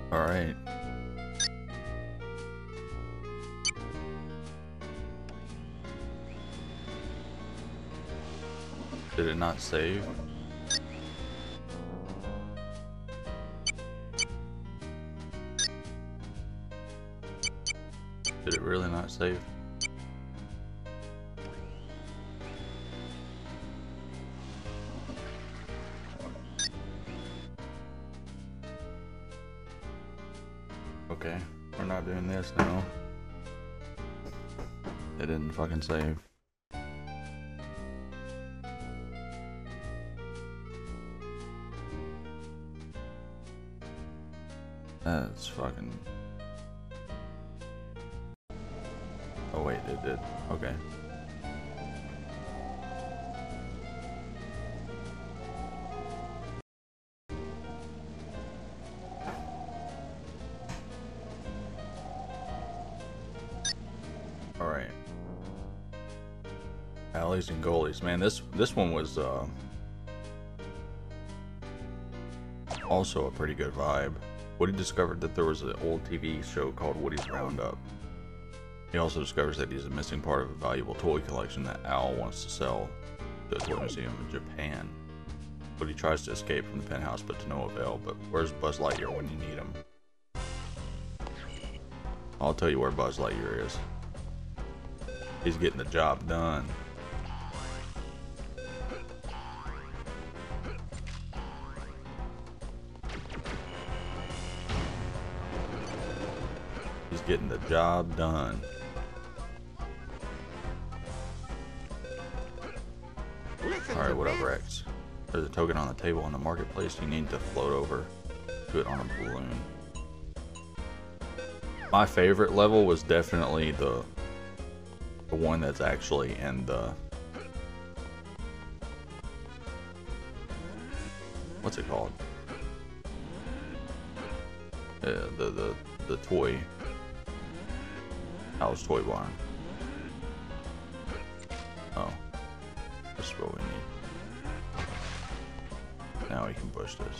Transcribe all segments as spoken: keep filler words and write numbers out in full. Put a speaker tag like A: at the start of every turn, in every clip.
A: All right. Did it not save? Did it really not save? Okay, we're not doing this now. It didn't fucking save. That's fucking... Oh wait, it did. Okay. Alright. Alleys and goalies. Man, this this one was uh, also a pretty good vibe. Woody discovered that there was an old T V show called Woody's Roundup. He also discovers that he's a missing part of a valuable toy collection that Al wants to sell to a toy museum in Japan. Woody tries to escape from the penthouse, but to no avail. But where's Buzz Lightyear when you need him? I'll tell you where Buzz Lightyear is. He's getting the job done. He's getting the job done. Alright, whatever, X. There's a token on the table in the marketplace. You need to float over to it on a balloon. My favorite level was definitely the the one that's actually in the... What's it called? Uh, the, the, the toy... Al's Toy Barn. Oh. That's what we need. Now we can push this.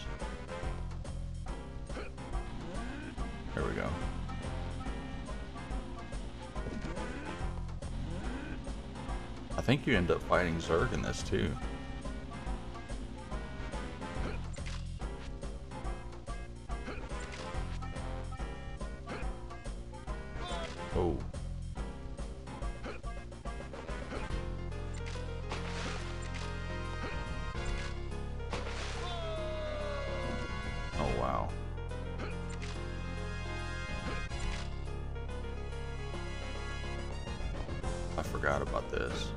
A: There we go. I think you end up fighting Zurg in this too. Oh. Oh wow. I forgot about this.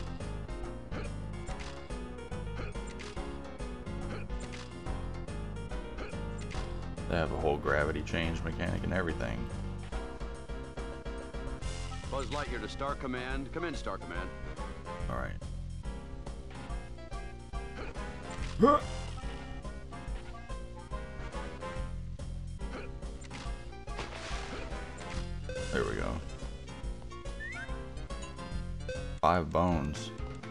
A: They have a whole gravity change mechanic and everything.
B: Buzz Lightyear to Star Command. Come in, Star Command.
A: All right. There we go. Five bones.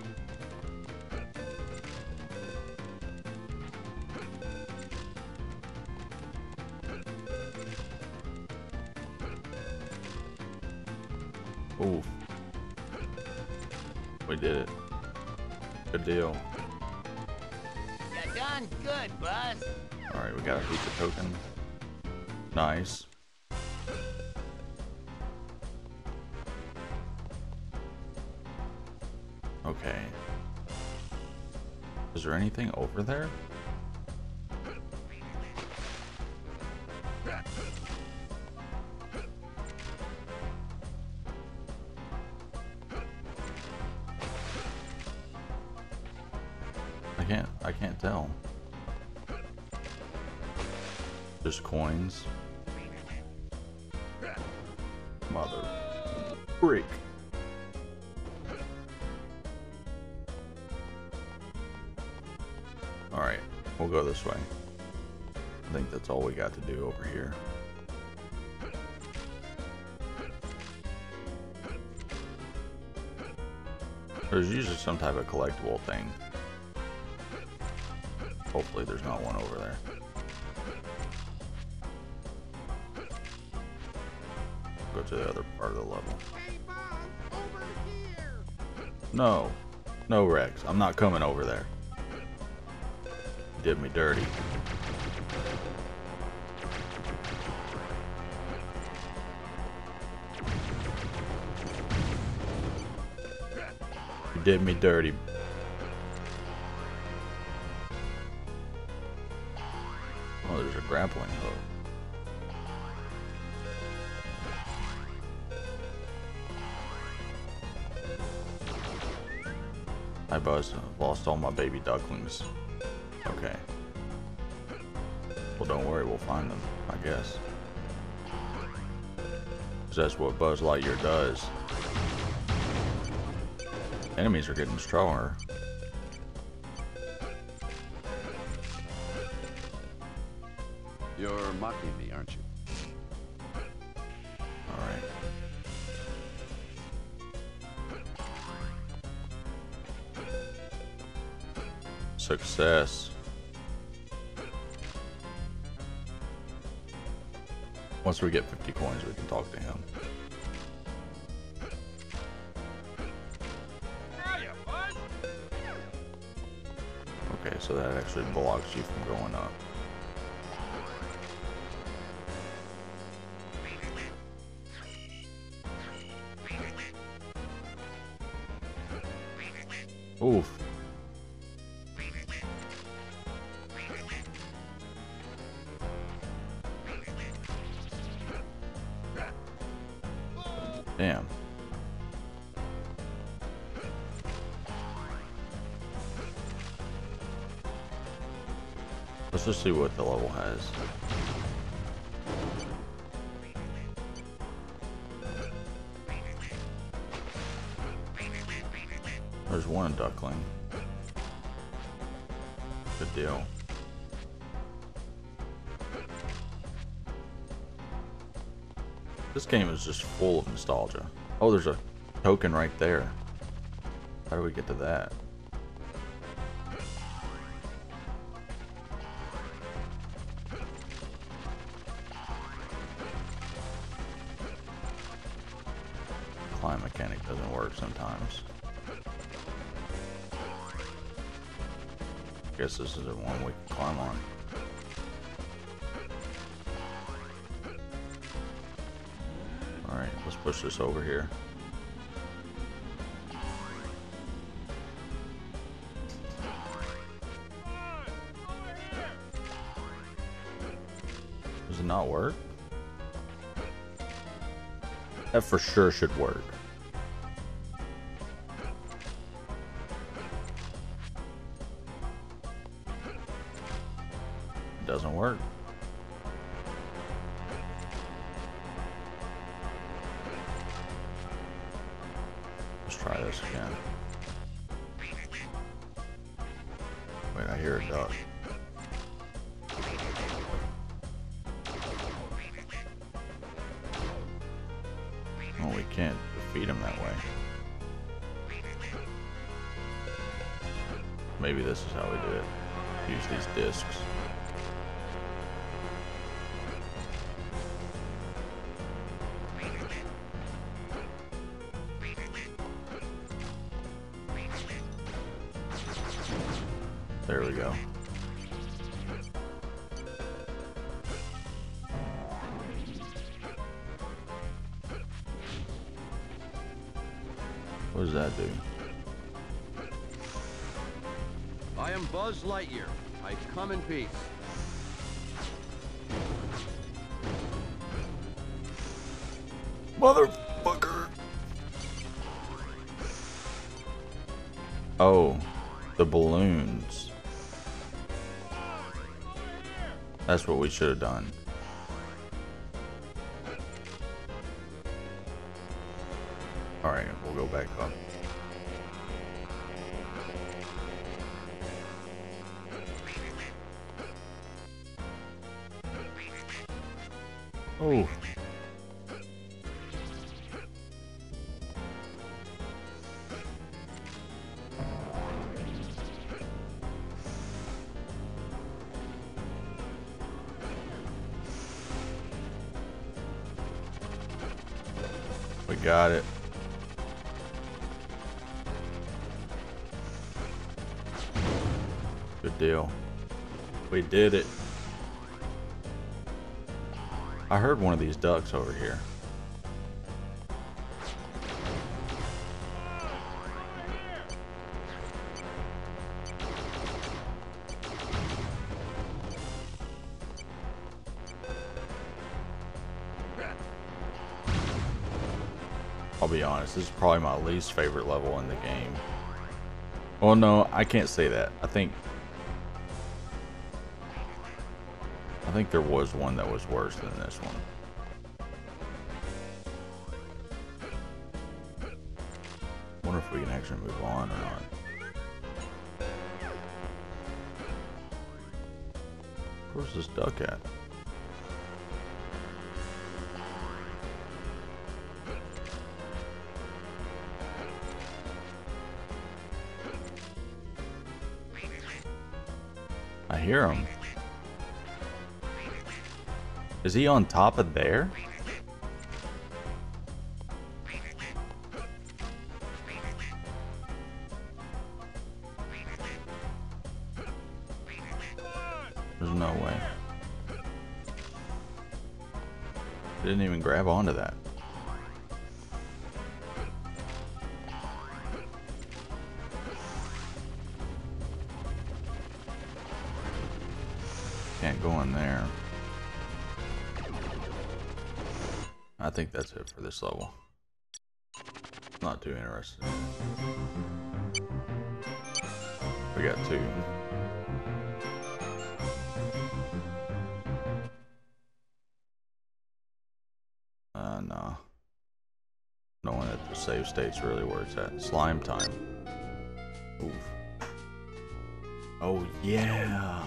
A: Ooh. We did it. Good deal.
C: You done good, Buzz.
A: Alright, we got a pizza token. Nice. Okay. Is there anything over there? I can't, I can't tell. Just coins. Mother freak. Alright, we'll go this way. I think that's all we got to do over here. There's usually some type of collectible thing. Hopefully there's not one over there. go to the other part of the level.
D: Hey, Buzz, over here.
A: No. No, Rex. I'm not coming over there. You did me dirty. You did me dirty. Oh, there's a grappling hook. Hi, Buzz. I've lost all my baby ducklings. Okay. Well, don't worry. We'll find them, I guess. 'Cause that's what Buzz Lightyear does. Enemies are getting stronger.
B: You're mocking me, aren't you?
A: Alright. Success. Once we get fifty coins, we can talk to him.
D: Hiya, Buzz.
A: Okay, so that actually blocks you from going up. Oof. Damn. Let's just see what the level has. There's one duckling. Good deal. This game is just full of nostalgia. Oh, there's a token right there. How do we get to that? Climb mechanic doesn't work sometimes. Guess this is the one we can climb on. Alright, let's push this over here. Does it not work? That for sure should work. It doesn't work. Let's try this again. Wait, I hear a duck. Oh, we can't defeat him that way. Maybe this is how we do it. Use these discs. There we go. What does that do?
B: I am Buzz Lightyear. I come in peace.
A: Motherfucker! Oh, the balloons. That's what we should have done. Alright, we'll go back up. Oh. got it. Good deal. We did it. I heard one of these ducks over here. I'll be honest, this is probably my least favorite level in the game. Well, no, I can't say that. I think I think there was one that was worse than this one. Wonder if we can actually move on or not. Where's this duck at? I hear him. Is he on top of there? There's no way. Didn't even grab onto that. Can't go in there. I think that's it for this level. Not too interested. We got two. Uh, no. Knowing that the save state's really where it's at. Slime time. Oof. Oh, yeah.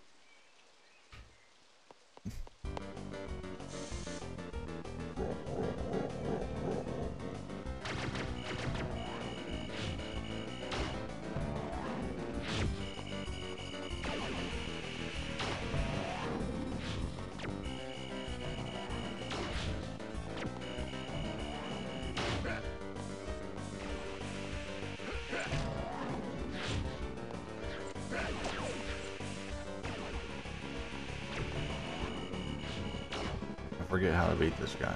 A: I forget how to beat this guy.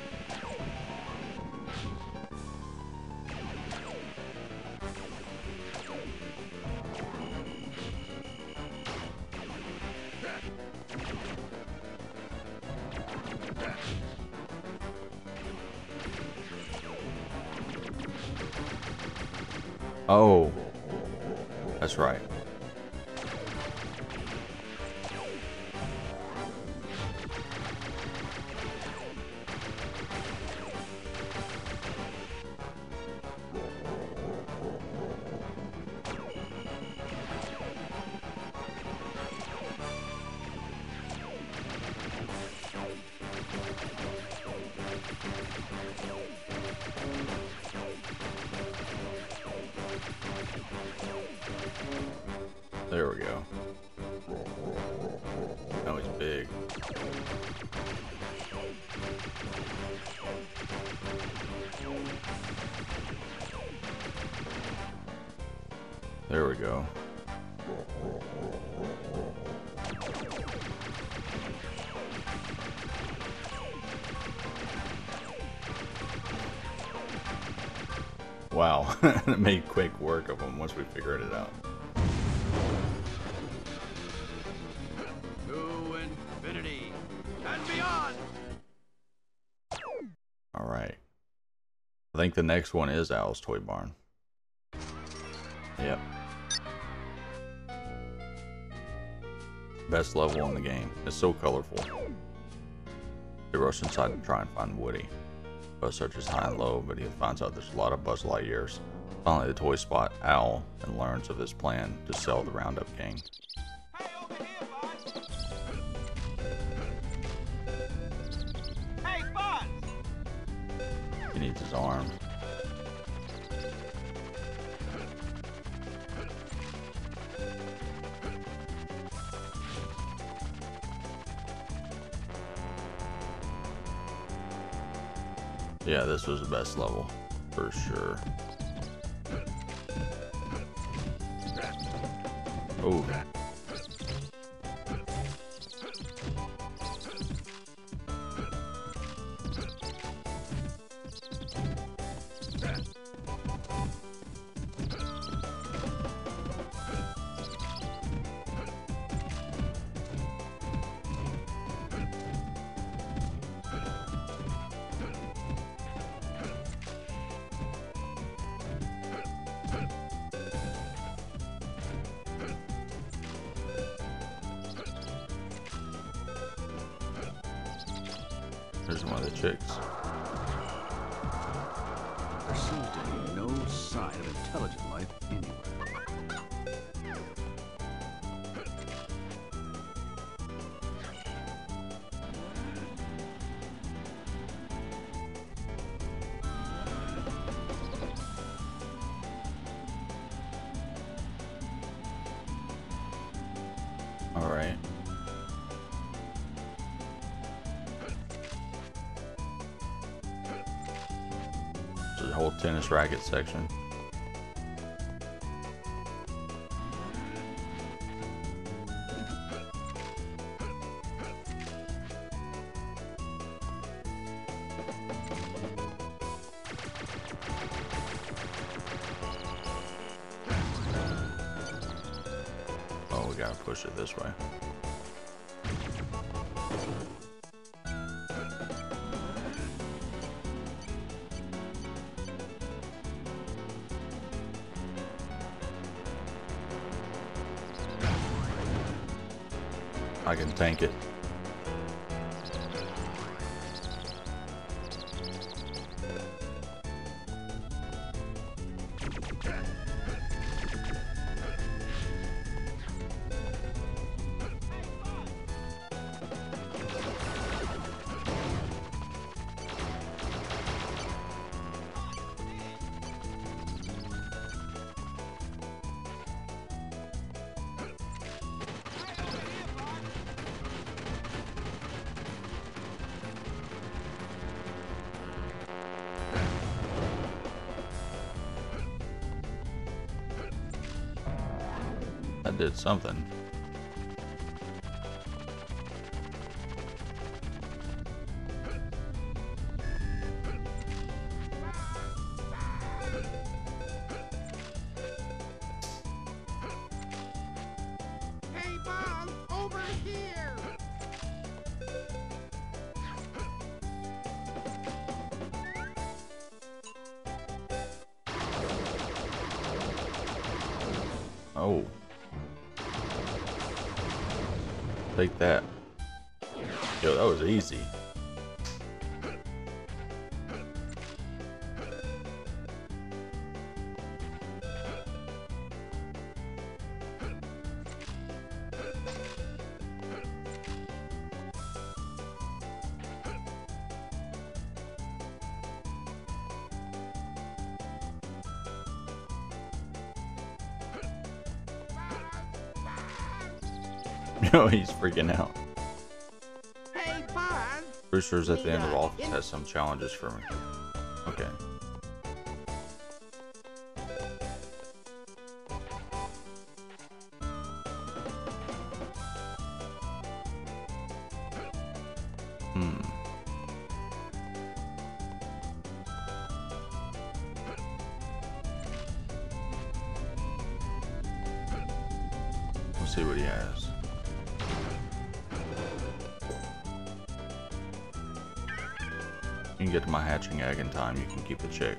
A: Oh, that's right. There we go. Now he's big. There we go. Wow, it made quick work of them once we figured it out.
B: To infinity and beyond.
A: All right. I think the next one is Owl's Toy Barn. Yep. Best level in the game. It's so colorful. They rush inside to try and find Woody. Buzz searches high and low, but he finds out there's a lot of Buzz Lightyears. Finally, the toys spot Owl and learns of his plan to sell the Roundup King.
D: Hey, over here, Buzz! Hey, Buzz!
A: He needs his arms. Yeah, this was the best level, for sure. Oh. There's one of the chicks.
B: There seems to be no sign of intelligent life anywhere.
A: All right. There's a whole tennis racket section. Oh, we gotta push it this way. I can tank it. That did something.
C: Hey, Bob, over here!
A: Oh. Take that. Yo, that was easy. Yo, he's freaking out.
C: Hey, Bob!
A: Brewster's at the end of office has some challenges for me. Okay. Hmm. Let's see what he has. You can get to my hatching egg in time, you can keep the chick.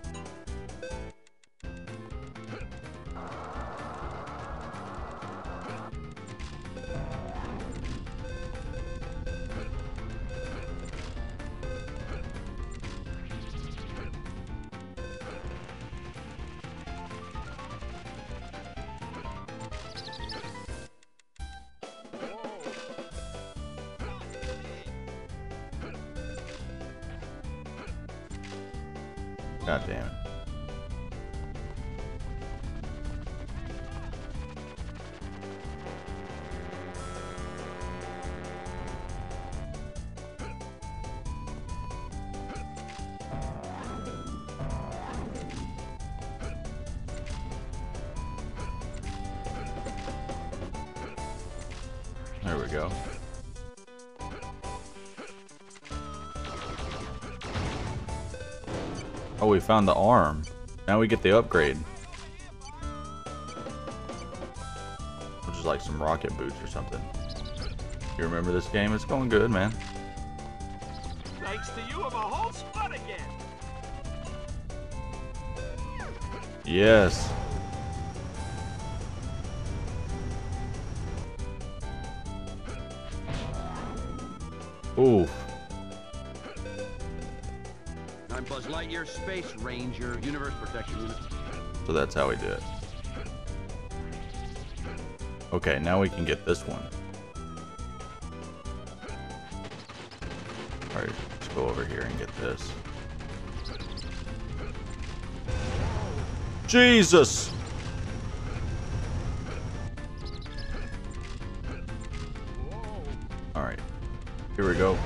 A: God damn it. There we go. Oh, we found the arm. Now we get the upgrade. Which is like some rocket boots or something. You remember this game? It's going good, man.
D: Thanks to you, I'm a whole spot again.
A: Yes. Ooh.
B: I'm Buzz Lightyear, Space Ranger, Universe Protection Unit.
A: So that's how we do it. Okay, now we can get this one. Alright, let's go over here and get this. Jesus! Alright, here we go.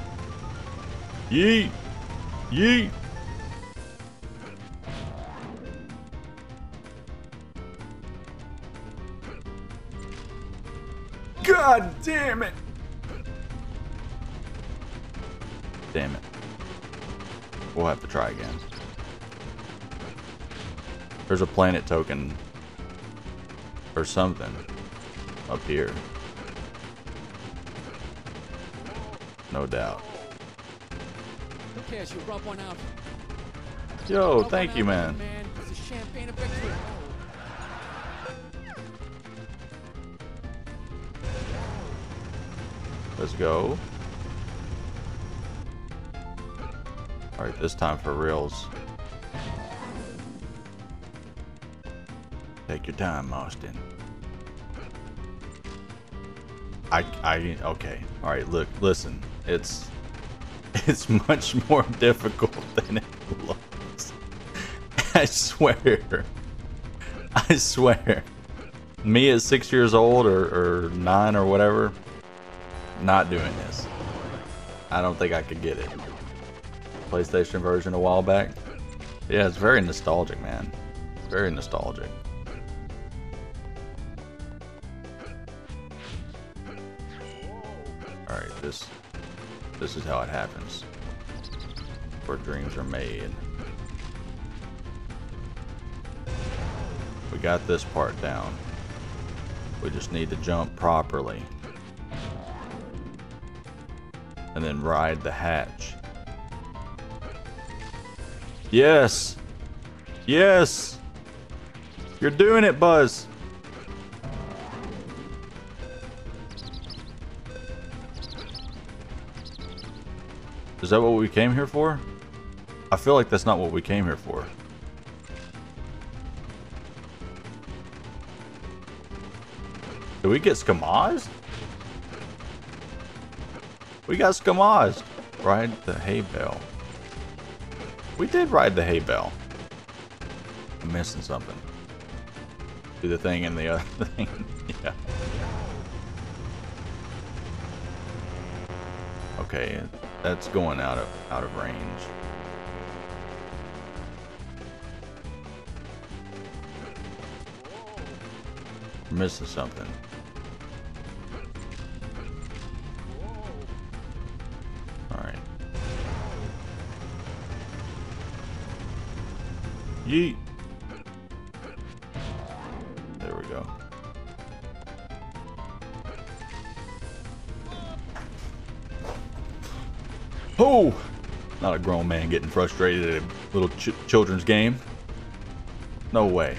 A: Yeet! Yeet! God damn it! Damn it. We'll have to try again. There's a planet token or something up here. No doubt.
E: Who cares? You rub one out.
A: Yo,
E: Rub
A: thank
E: one
A: you,
E: out,
A: man.
E: man. It's a champagne of victory.
A: Let's go. Alright, this time for reals. Take your time, Austin. I, I, okay. Alright, look, listen. It's, it's much more difficult than it looks. I swear. I swear. Me at six years old or, or nine or whatever, not doing this. I don't think I could get it. PlayStation version a while back. Yeah, it's very nostalgic, man. Very nostalgic. Alright, this this is how it happens. Where dreams are made. We got this part down. We just need to jump properly. And then ride the hatch. Yes! Yes! You're doing it, Buzz! Is that what we came here for? I feel like that's not what we came here for. Did we get skamazed? We got skamazed. Ride the hay bale. We did ride the hay bale. I'm missing something. Do the thing and the other thing. Yeah. Okay, that's going out of out of range. We're missing something. Alright. Yeet. There we go. Oh! Not a grown man getting frustrated at a little ch children's game. No way.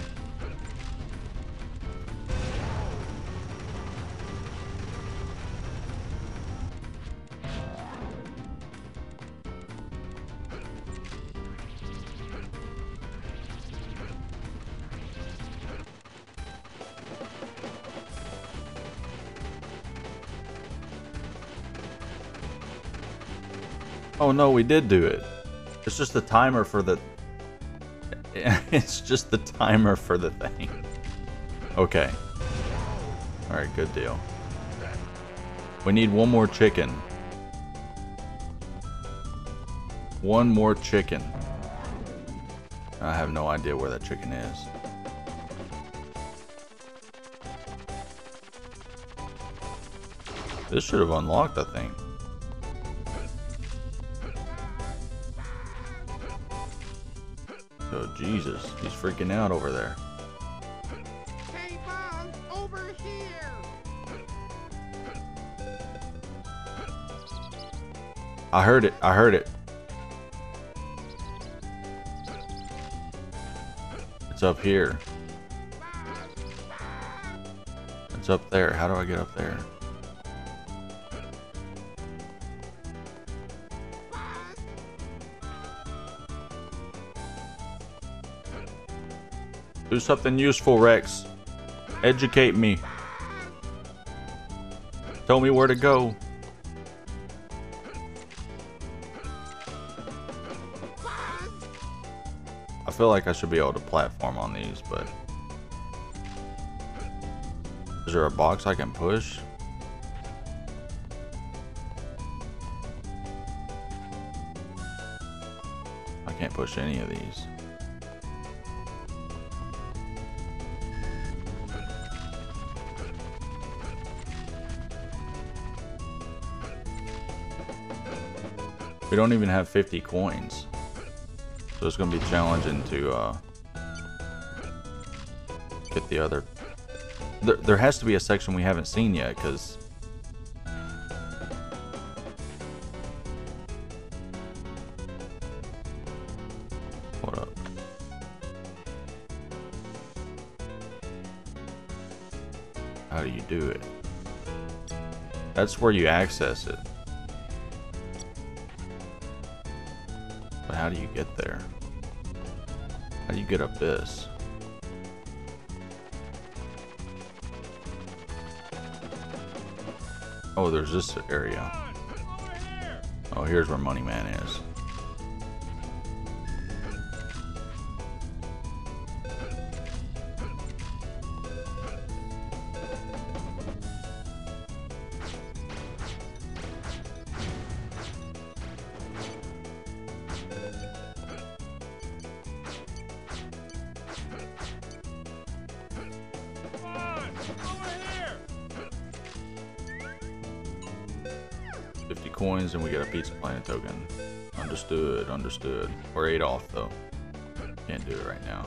A: Oh no, we did do it. It's just the timer for the... It's just the timer for the thing. Okay. Alright, good deal. We need one more chicken. One more chicken. I have no idea where that chicken is. This should have unlocked, I think. Oh, Jesus. He's freaking out over there.
C: Hey, Buzz, over here.
A: I heard it. I heard it. It's up here. It's up there. How do I get up there? Do something useful, Rex. Educate me. Tell me where to go. I feel like I should be able to platform on these, but... Is there a box I can push? I can't push any of these. We don't even have fifty coins. So it's going to be challenging to uh, get the other... There, there has to be a section we haven't seen yet, because... Hold up. How do you do it? That's where you access it. But how do you get there? How do you get up this? Oh, there's this area. Oh, here's where Money Man is. fifty coins and we get a Pizza Planet token. Understood, understood. We're eight off though. Can't do it right now.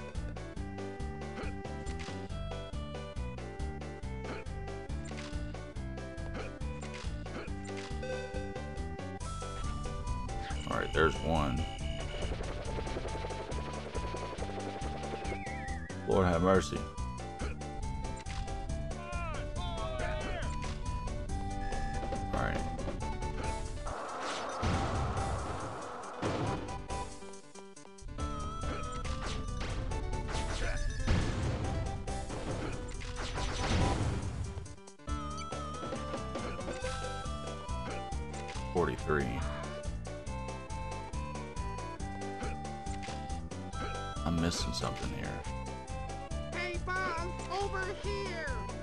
A: Alright, there's one. Lord have mercy. Alright. forty-three. I'm missing something here.
C: Hey, Buzz, over here.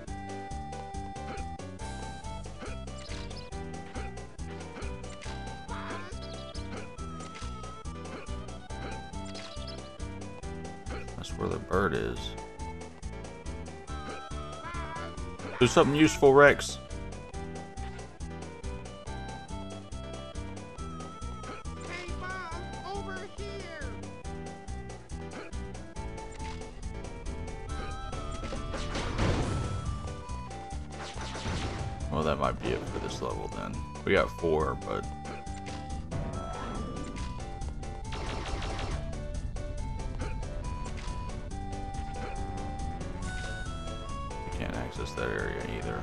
A: That's where the bird is. Do something useful, Rex.
C: Hey, Buzz, over here.
A: Well, that might be it for this level then. We got four, but... we can't access that area either.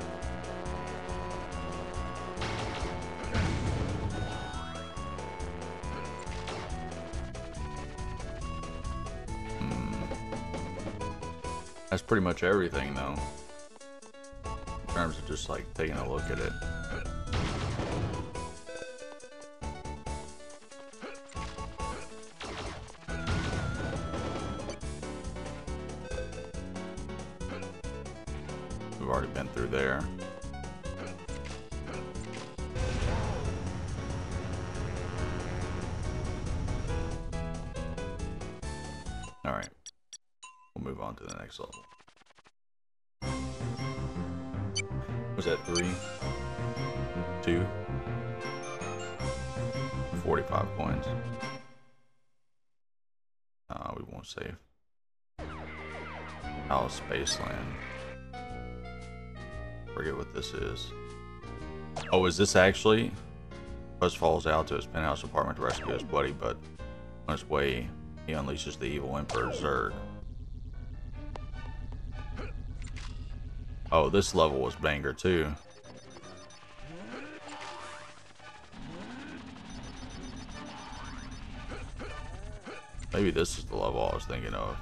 A: Hmm. That's pretty much everything, though. In terms of just like taking a look at it. We've already been through there. All right, we'll move on to the next level. Was that three? Two. forty-five coins. Uh, we won't save. Alice Spaceland. Forget what this is. Oh, is this actually? Buzz falls out to his penthouse apartment to rescue his buddy, but on his way, he unleashes the evil Emperor Zurg. Oh, this level was banger too. Maybe this is the level I was thinking of.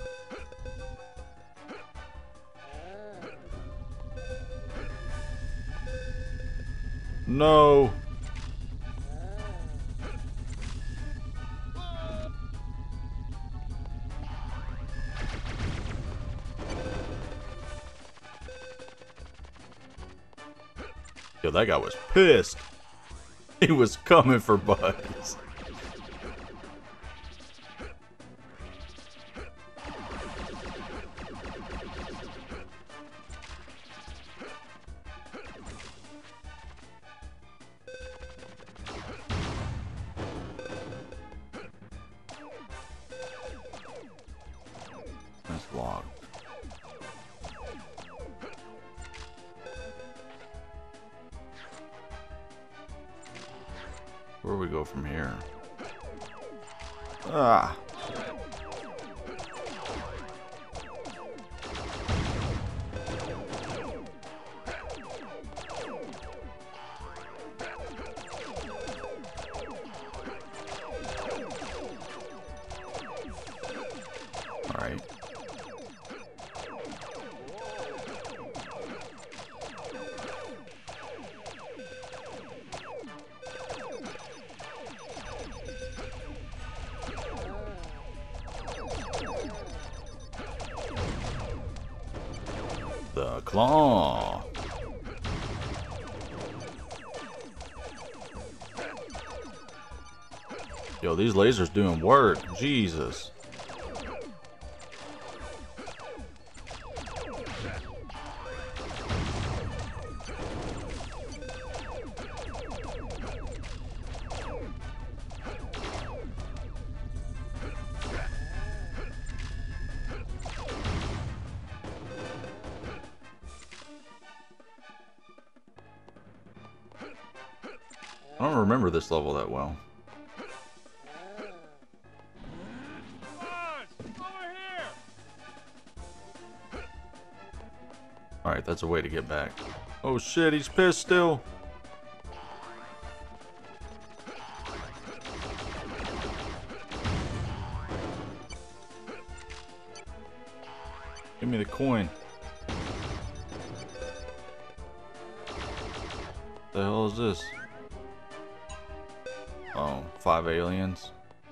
A: No. Yo, that guy was pissed. He was coming for Buzz. That's locked. Where do we go from here? Ah. All right. The claw. Yo, these lasers doing work. Jesus. I don't remember this level that well. Alright, that's a way to get back. Oh shit, he's pissed still. Give me the coin. The hell is this? Oh, five aliens.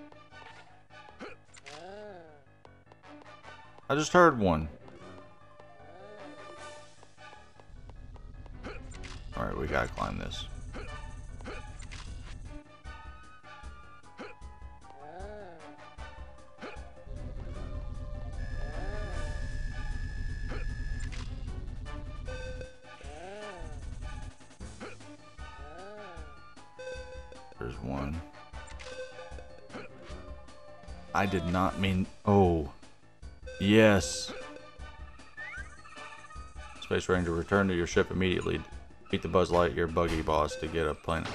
A: I just heard one. Alright, we gotta climb this. There's one. I did not mean... Oh. Yes. Space Ranger, return to your ship immediately. Beat the Buzz Lightyear buggy boss to get a planet.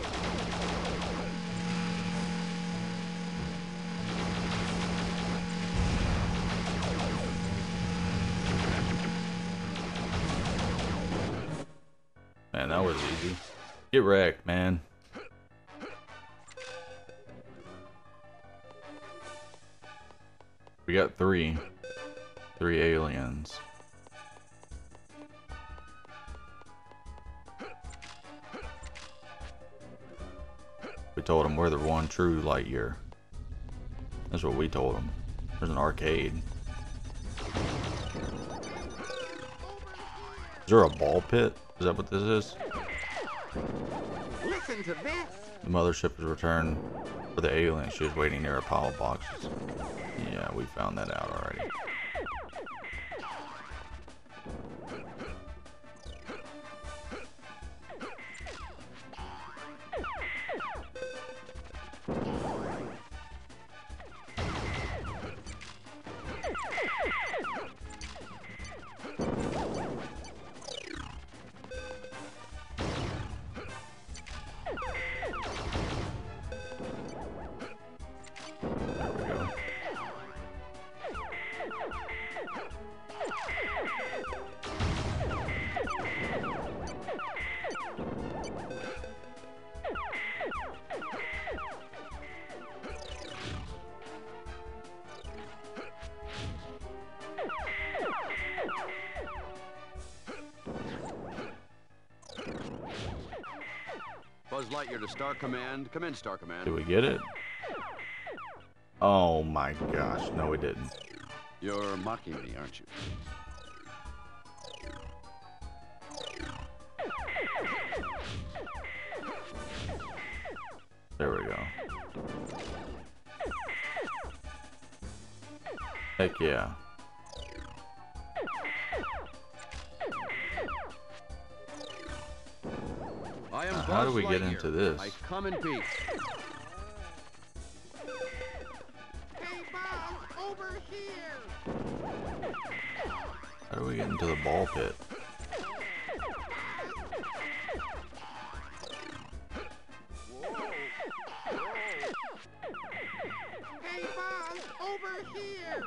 A: Man, that was easy. Get wrecked, man. We got three. Three aliens. We told them we're the one true Lightyear. That's what we told them. There's an arcade. Is there a ball pit? Is that what this is?
C: Listen to this.
A: The mothership has returned for the alien. She was waiting near a pile of boxes. Yeah, we found that out already.
B: Buzz Lightyear to Star Command. Come in, Star Command.
A: Did we get it? Oh my gosh, no we didn't.
B: You're mocking me, aren't you?
A: There we go. Heck yeah.
B: I am
A: Now,
B: Buzz
A: how do we get
B: Lightyear.
A: into this?
B: I come in peace.
C: Hey, Buzz, over here.
A: How do we get into the ball pit?
C: Hey, Buzz, over here.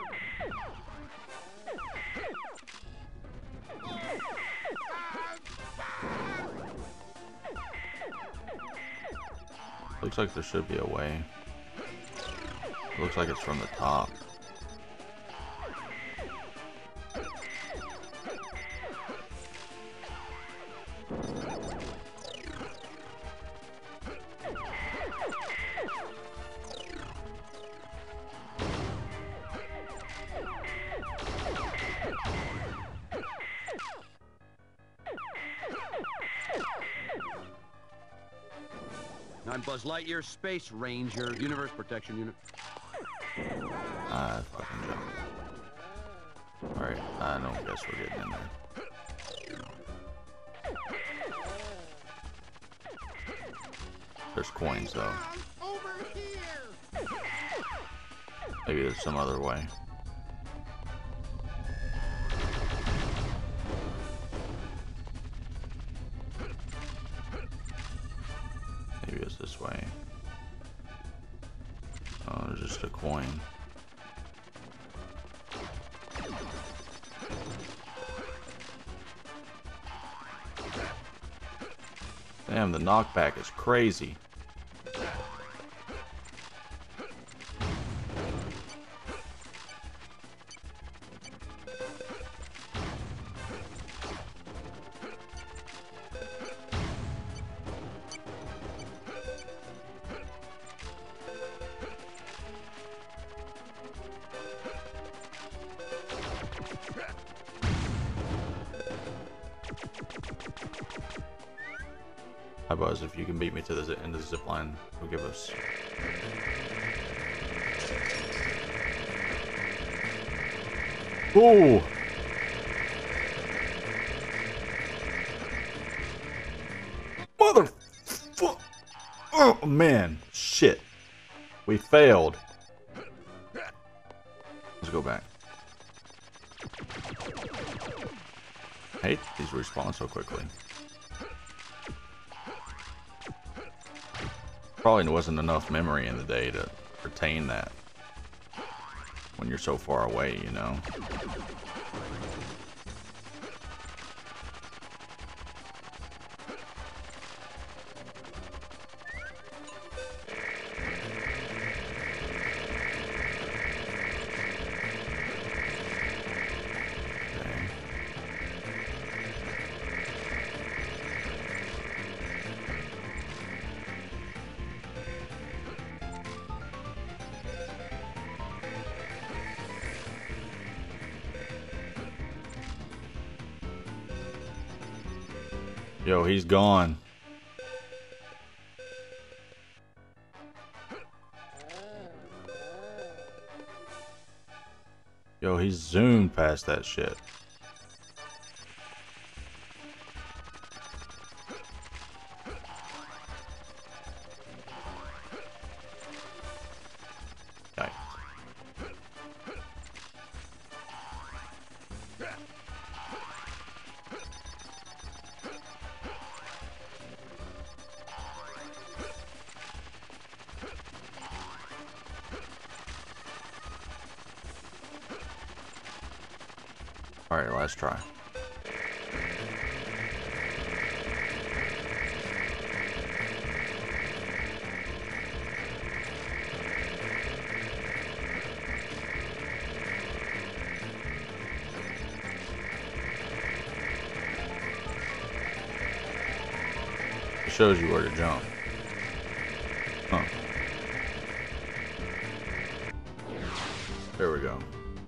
A: Looks like there should be a way. Looks like it's from the top.
B: I'm Buzz Lightyear, Space Ranger, Universe Protection Unit.
A: Ah, fucking jump. Alright, I don't guess we're getting in there. There's coins though.
C: Buzz, over here.
A: Maybe there's some other way. Maybe it's this way. Oh, there's just a coin. Damn, the knockback is crazy. Hi Buzz, if you can beat me to the zi- end of the zip line, will give us. Ooh! Motherfuck! Oh man, shit. We failed. Let's go back. I hate these respawn so quickly. Probably wasn't enough memory in the day to retain that when you're so far away, you know. Okay. Yo, he's gone. Yo, he's zoomed past that shit. Yikes. Alright, last try. It shows you where to jump. There we go.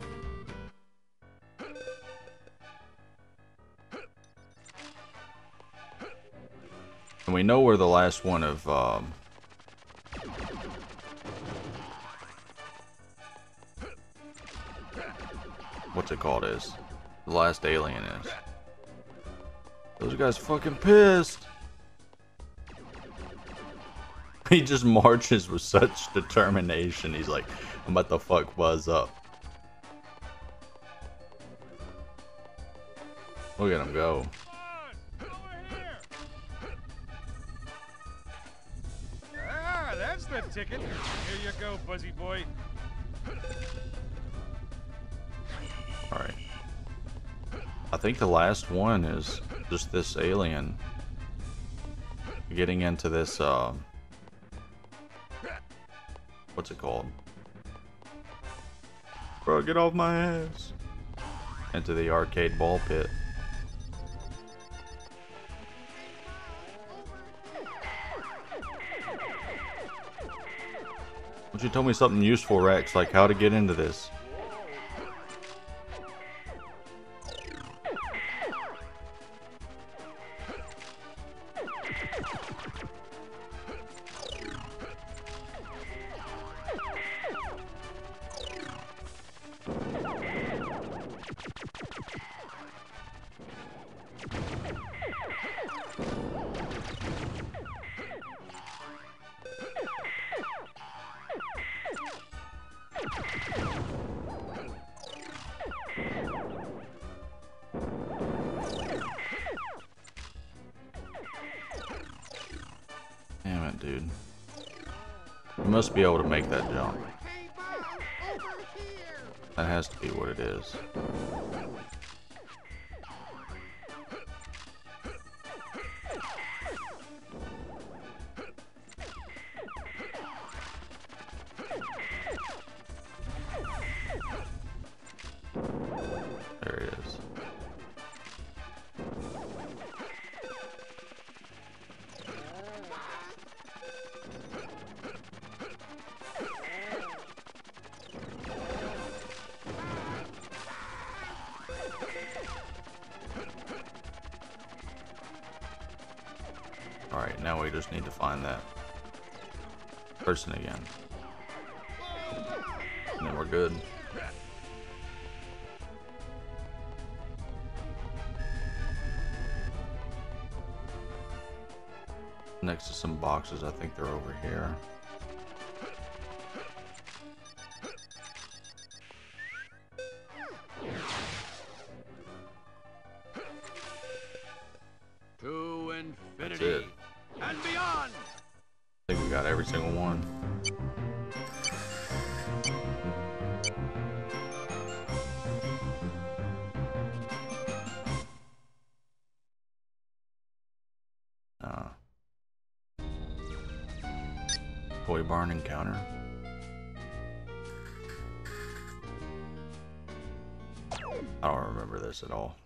A: And we know we're the last one of, um... what's it called is? The last alien is. Those guys fucking pissed! He just marches with such determination. He's like, I'm about to fuck Buzz up. Look at him go.
F: Ah, that's the ticket. Here you go, Buzzy boy.
A: Alright. I think the last one is just this alien getting into this, uh, what's it called? Bro, get off my ass. Into the arcade ball pit. Why don't you tell me something useful, Rex, like how to get into this? Damn it, dude. You must be able to make that jump.
C: Hey, Bob, over here.
A: That has to be what it is. There it is. Alright, now we just need to find that person again. And then we're good. Next to some boxes, I think they're over here.
B: To
A: That's
B: infinity
A: it.
B: and beyond.
A: I think we got every single one. Uh, toy barn encounter. I don't remember this at all.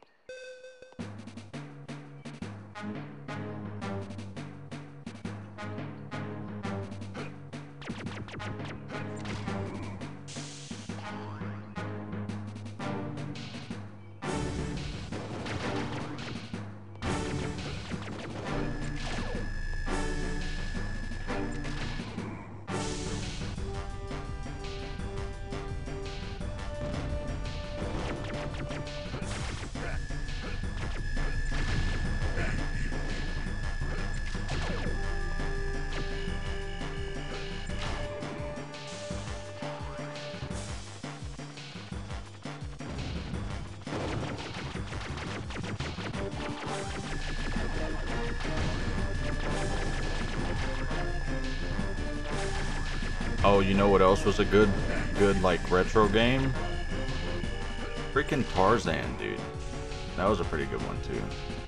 A: Oh, you know what else was a good, good like retro game? Freaking Tarzan, dude. That was a pretty good one too.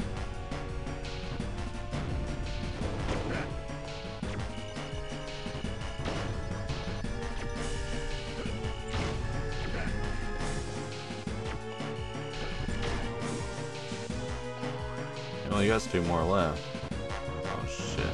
A: He only got two more left. Oh shit.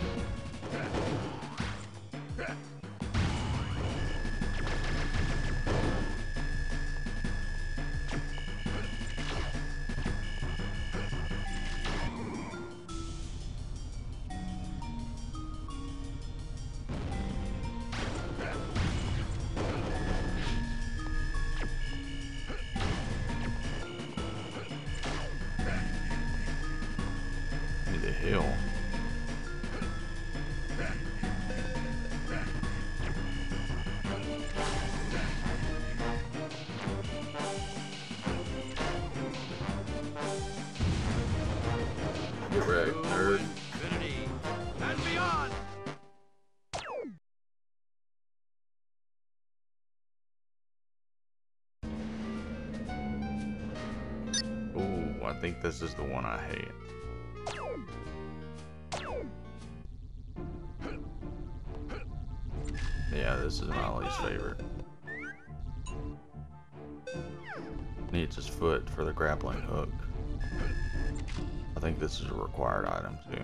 A: I think this is the one I hate. Yeah, this is my least favorite. Needs his foot for the grappling hook. I think this is a required item too.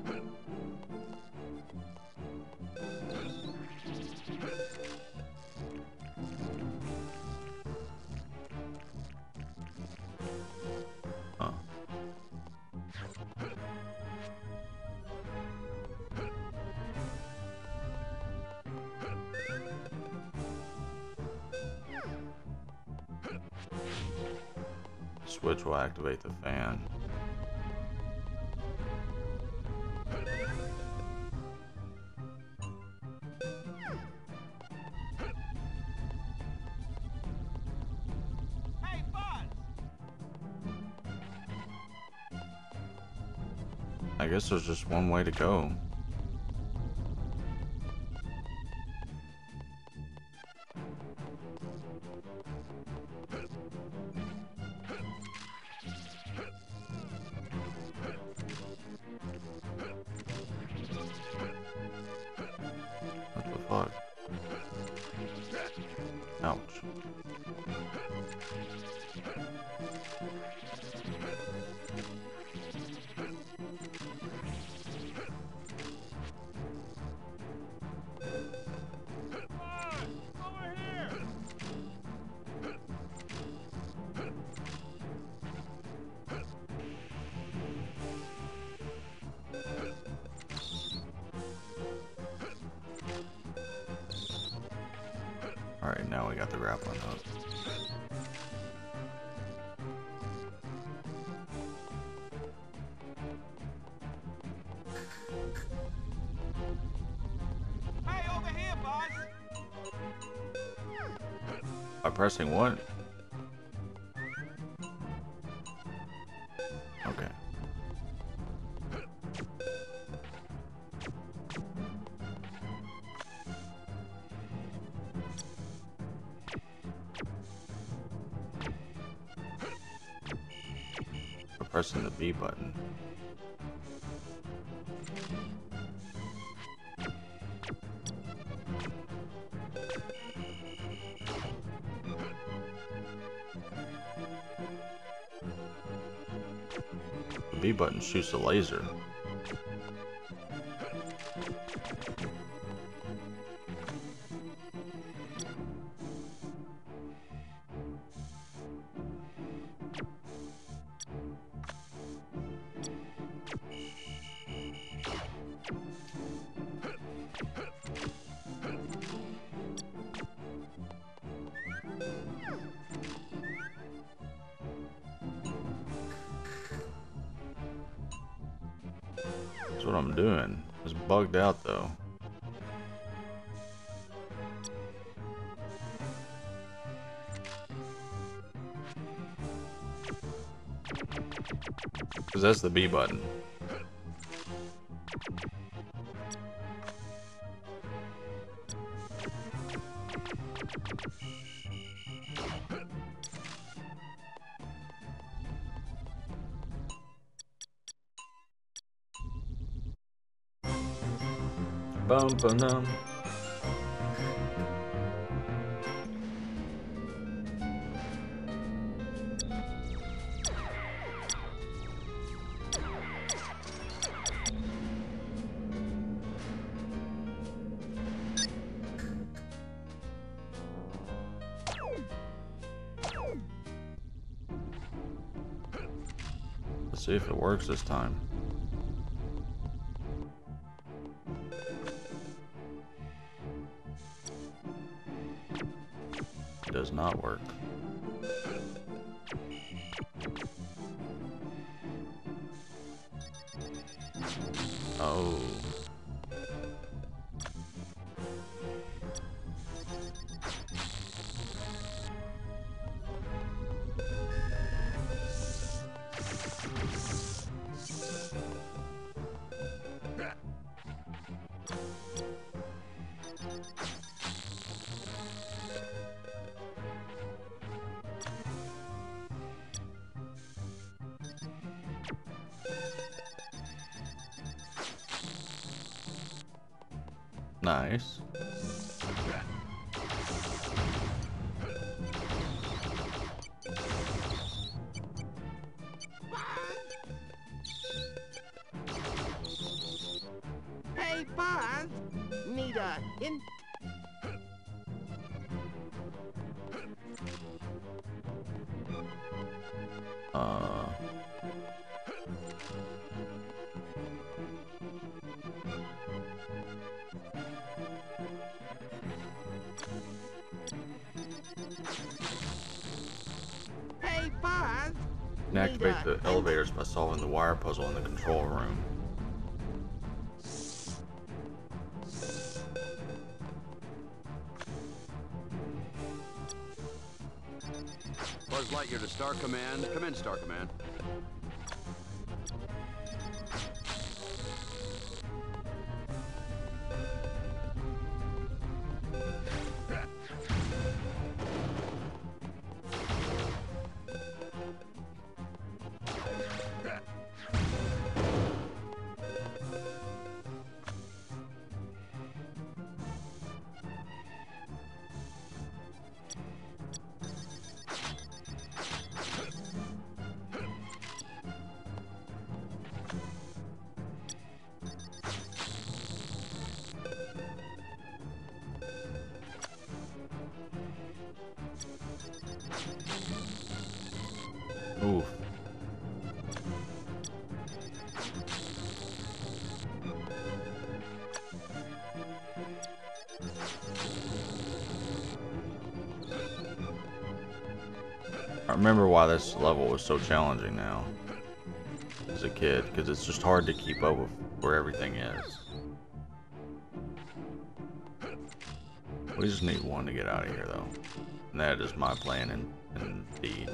A: Huh. Switch will activate the fan.
D: Hey, Buzz!
A: I guess there's just one way to go. What the fuck? Ouch.
F: Buzz, over here.
A: Alright, now we got the grappling hook.
D: Hey, over here, Buzz!
A: By pressing what? Okay. By pressing the B button. The B button shoots a laser. That's what I'm doing. It's bugged out though. Cause that's the B button. Bum bum dum. Let's see if it works this time. It does not work. Oh. Nice.
C: Hey, Buzz. Need a in.
A: Uh.
C: Hey, Buzz.
A: Can activate the elevators by solving the wire puzzle in the control room.
B: Buzz Lightyear to Star Command. Come in, Star Command.
A: Oof. I remember why this level was so challenging now as a kid, because it's just hard to keep up with where everything is. We just need one to get out of here though, and that is my plan and, and deed.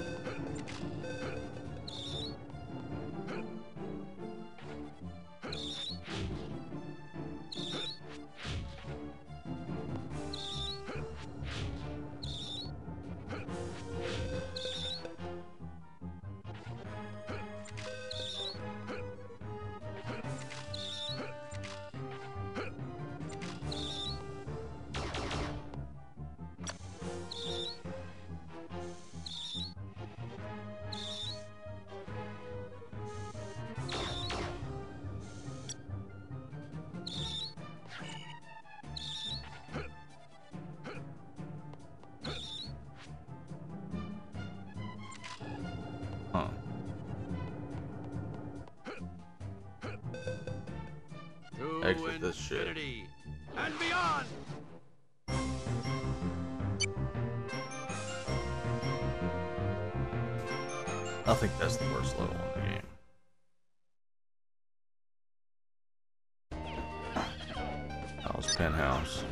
A: Huh.
B: To
A: Exit this shit.
B: infinity and beyond.
A: I think that's the worst level in the game. That was Penthouse.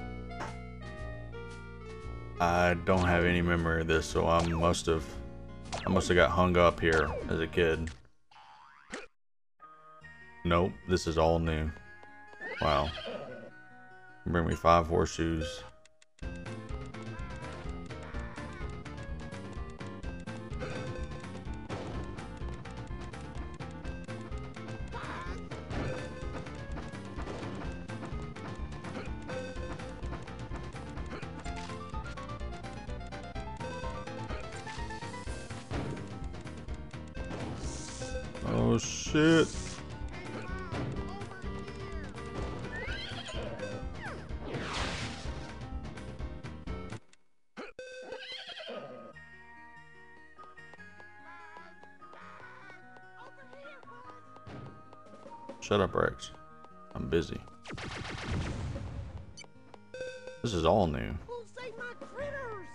A: I don't have any memory of this, so I must have I must have got hung up here as a kid. Nope, this is all new. Wow. Bring me five horseshoes. Oh shit. Shut up, Rex. I'm busy. This is all new.
C: Who'll save my critters?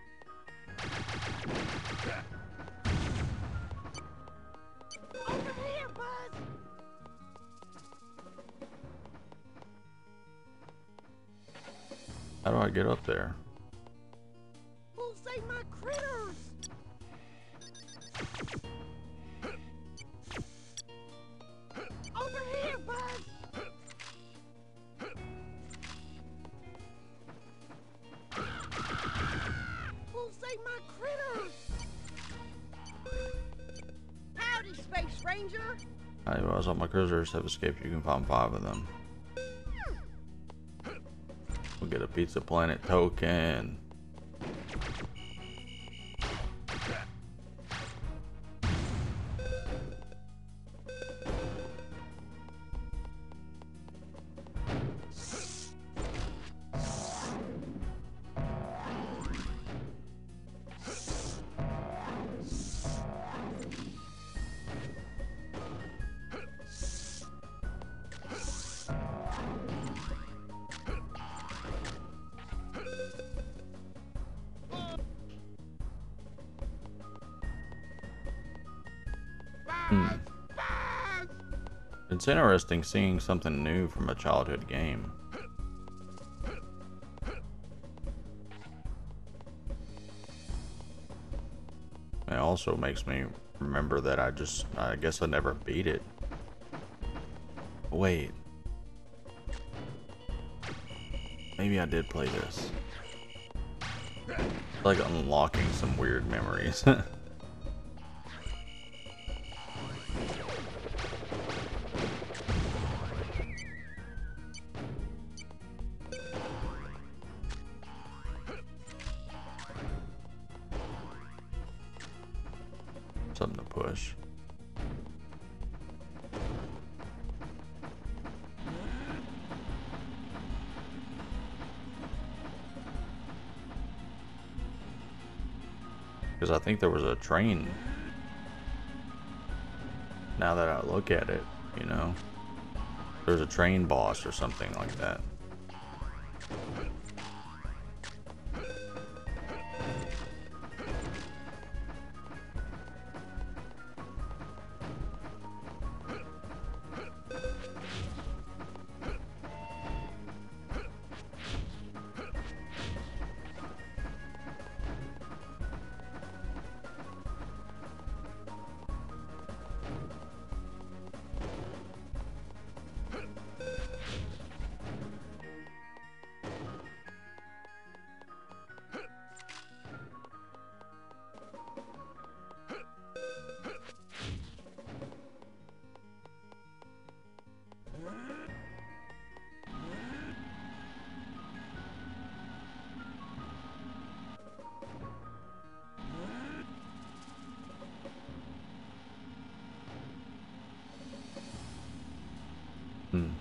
C: Over here, Buzz.
A: How do I get up there?
C: Who'll save my critters? Over here, Buzz. Who'll save my critters? Howdy, Space Ranger.
A: I was all my cruisers have escaped. You can find five of them. We'll get a Pizza Planet token. Hmm. It's interesting seeing something new from a childhood game. It also makes me remember that I just, I guess I never beat it. Wait. Maybe I did play this. It's like unlocking some weird memories. Something to push. Because I think there was a train. Now that I look at it, you know, there's a train boss or something like that. Hmm.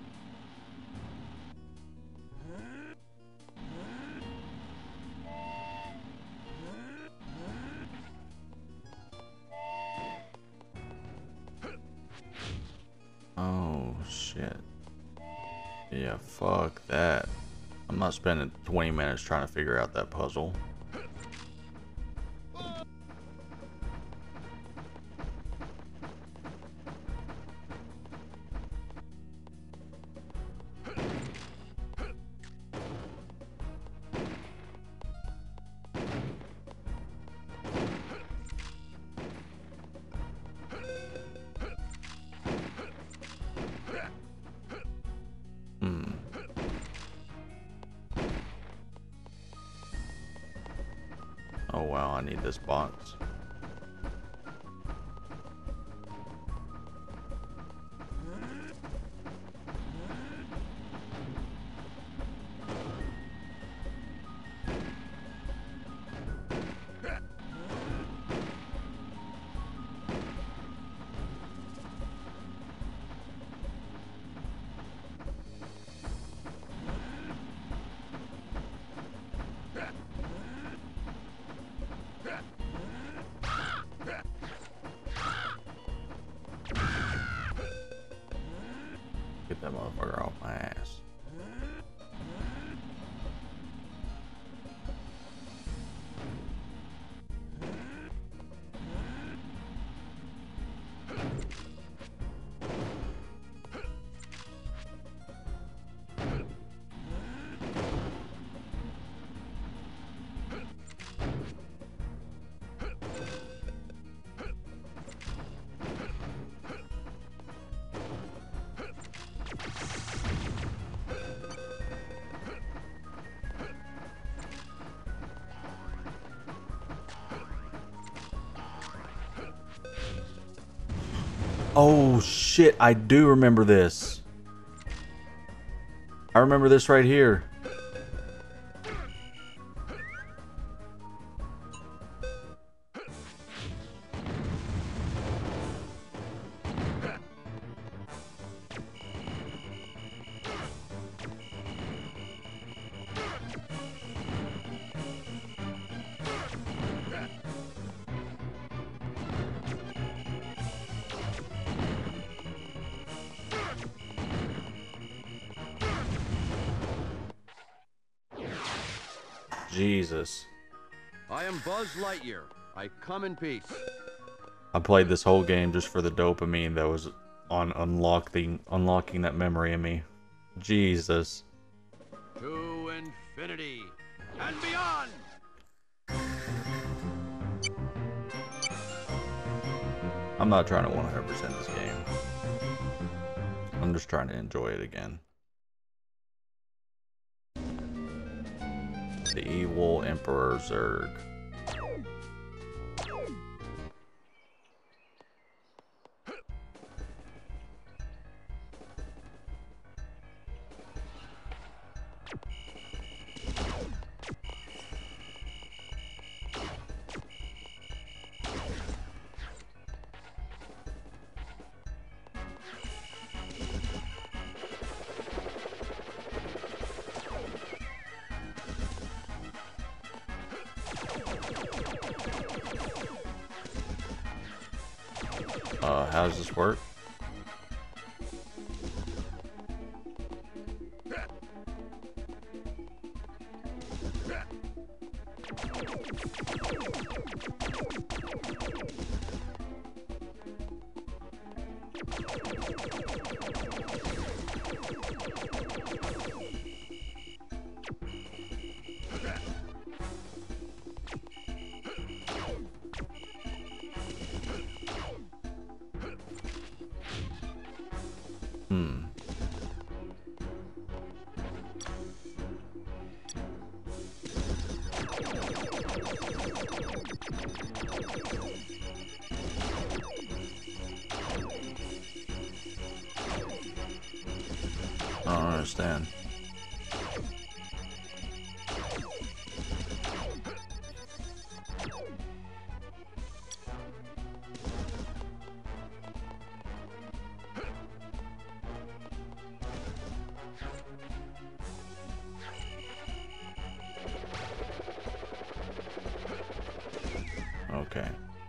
A: Oh shit. Yeah, fuck that. I'm not spending twenty minutes trying to figure out that puzzle. Hmm. Oh wow, I need this box. Get that motherfucker off my ass. Oh shit, I do remember this. I remember this right here. Jesus.
B: I am Buzz Lightyear. I come in peace.
A: I played this whole game just for the dopamine that was on unlocking unlocking that memory in me. Jesus.
B: To infinity and beyond!
A: I'm not trying to one hundred percent this game. I'm just trying to enjoy it again. The evil Emperor Zurg. Uh, how does this work? Hmm. I don't understand. Okay.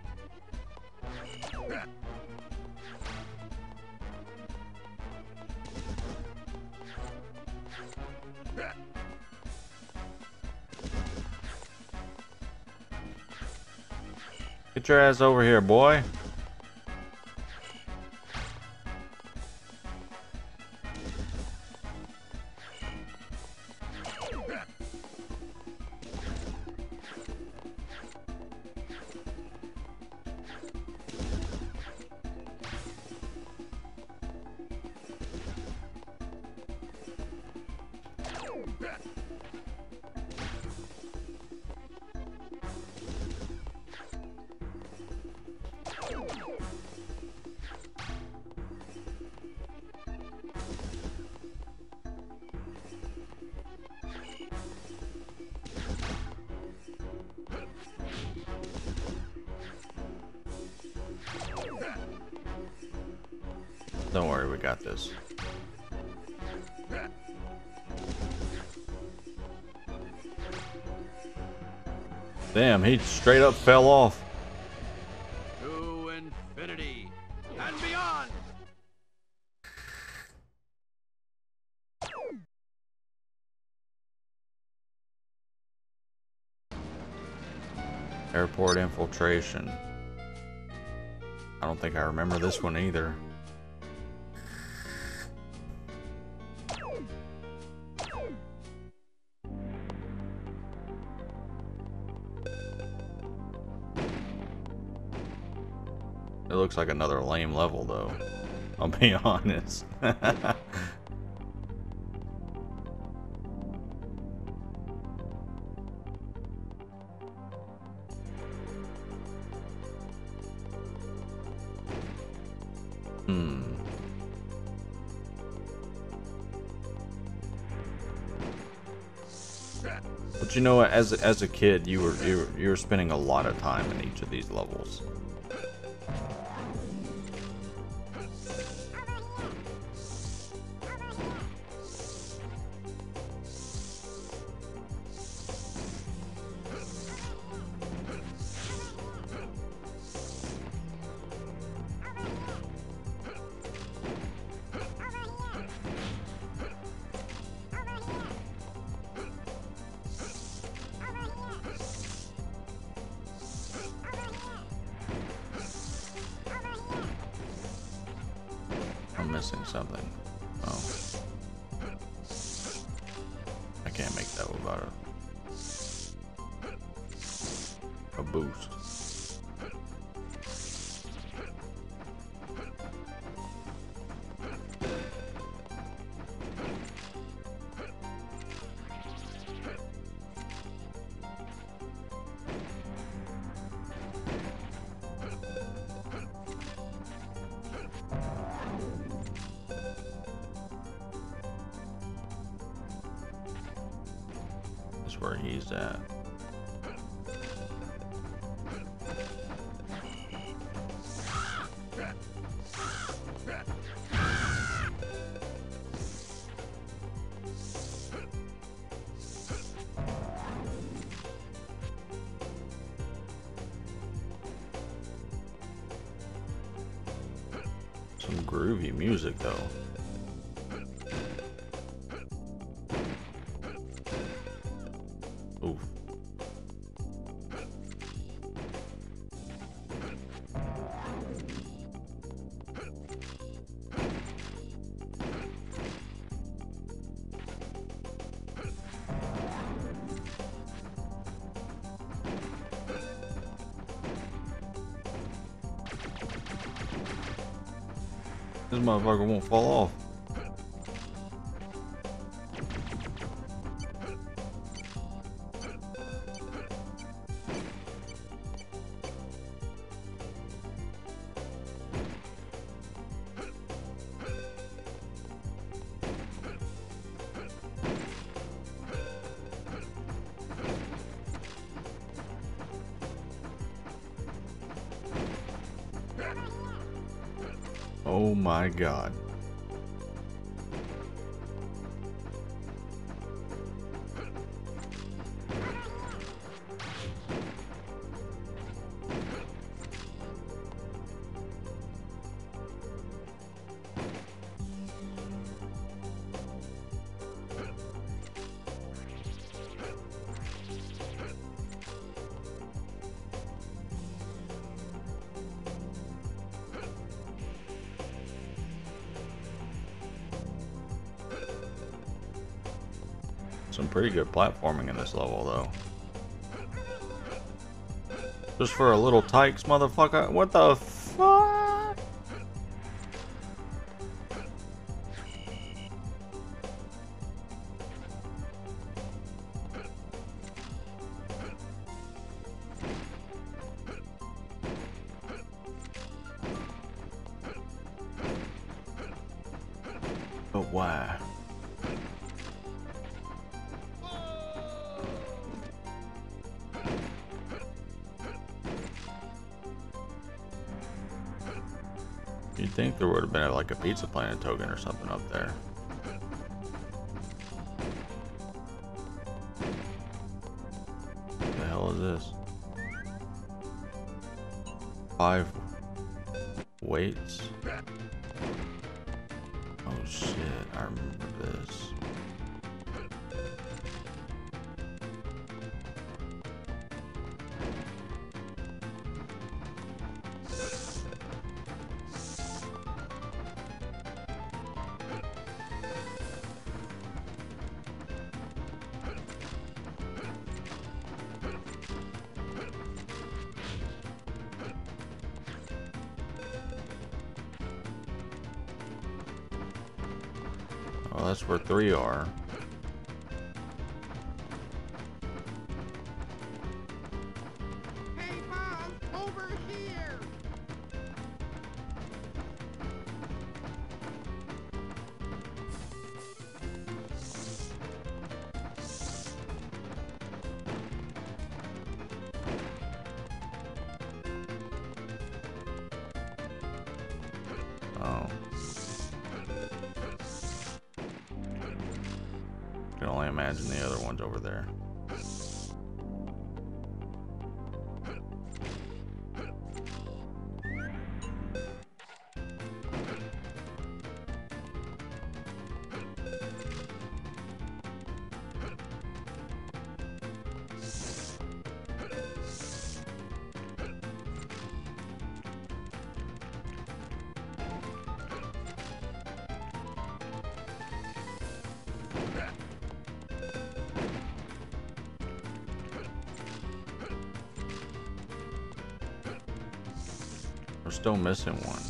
A: Get your ass over here, boy. Don't worry, we got this. Damn, he straight up fell off.
B: To infinity and beyond!
A: Airport infiltration. I don't think I remember this one either. It looks like another lame level though, I'll be honest. Hmm. But you know what, as as a kid you were you were, you were spending a lot of time in each of these levels. missing something. Oh. I can't make that without a, a boost. That's where he's at. Some groovy music though. Oof. This motherfucker won't fall off. Oh my God. Some pretty good platforming in this level, though. Just for a little Tykes, motherfucker. What the fuck? But why? You'd think there would have been like a Pizza Planet token or something up there. What the hell is this? Five weights? Oh shit, I remember this. Well, that's where three are.
C: Hey, Buzz, over here.
A: Oh. I can only imagine the other ones over there. We're still missing one.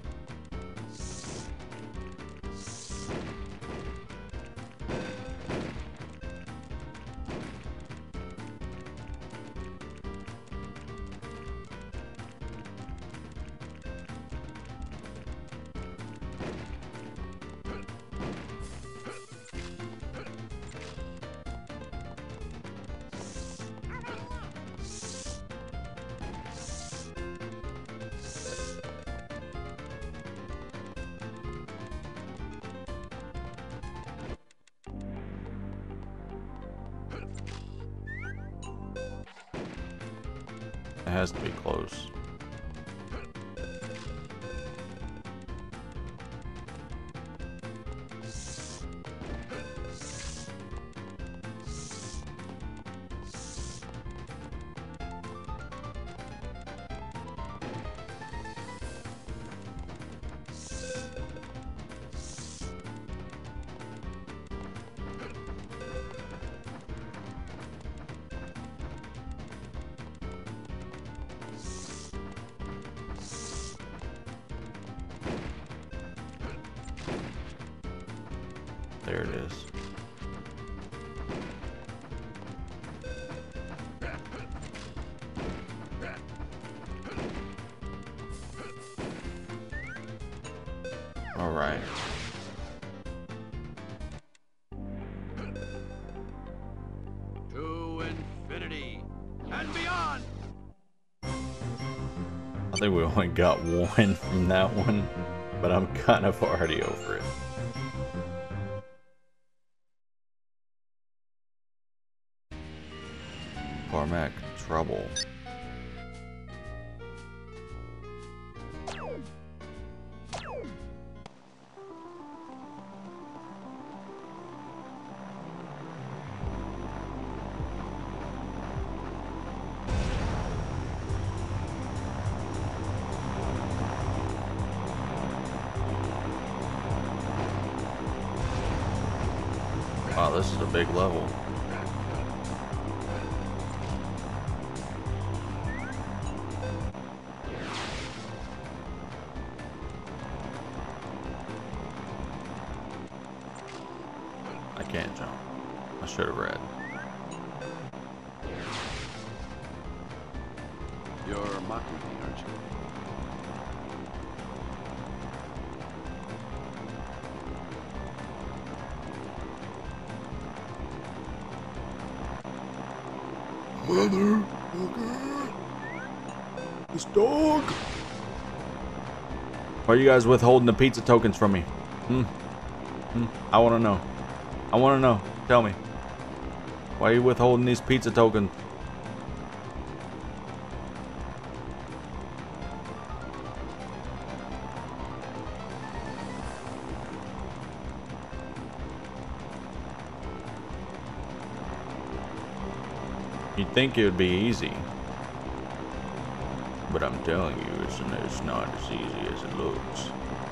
A: It has to be close. There it is. All right.
B: To infinity and beyond.
A: I think we only got one from that one, but I'm kind of already over it. Carmack Trouble. Wow, this is a big level. I can't jump. I should have read.
B: You're mocking me, aren't you?
A: Mother, this dog. Why are you guys withholding the pizza tokens from me? Hmm. Hmm. I want to know. I want to know. Tell me. Why are you withholding these pizza tokens? You'd think it would be easy, but I'm telling you, it's, it's not as easy as it looks.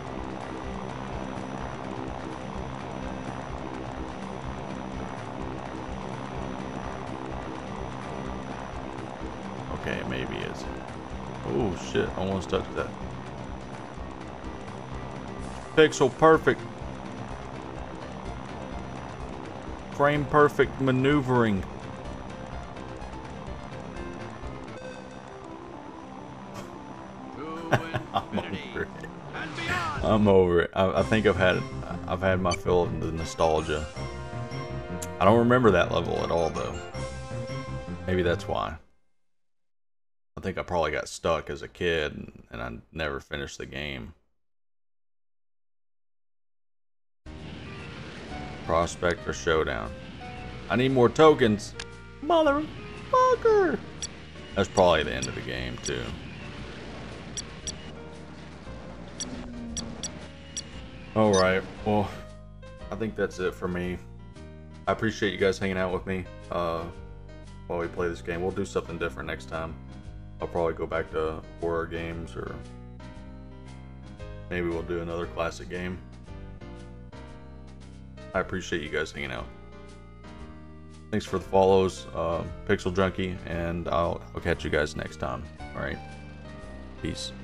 A: Okay, maybe it's. Oh shit! Almost touched that. Pixel perfect. Frame perfect maneuvering. I'm over it. I'm over it. I, I think I've had I've had my fill of the nostalgia. I don't remember that level at all, though. Maybe that's why. I think I probably got stuck as a kid and, and I never finished the game. Prospector Showdown. I need more tokens. Motherfucker. That's probably the end of the game, too. Alright, well, I think that's it for me. I appreciate you guys hanging out with me uh, while we play this game. We'll do something different next time. I'll probably go back to horror games, or maybe we'll do another classic game. I appreciate you guys hanging out. Thanks for the follows, uh, Pixel Junkie, and I'll, I'll catch you guys next time. Alright, peace.